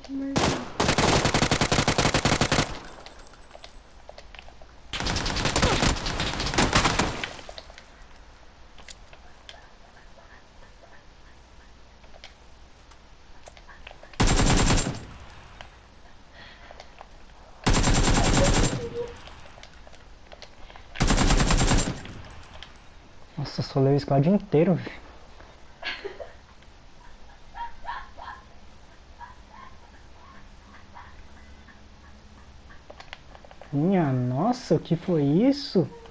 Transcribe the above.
Nossa, solei o squad inteiro, velho. Minha nossa, o que foi isso?